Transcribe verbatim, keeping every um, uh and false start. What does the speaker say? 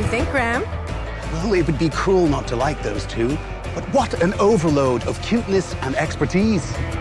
think, Graham? Well, it would be cruel not to like those two. But what an overload of cuteness and expertise.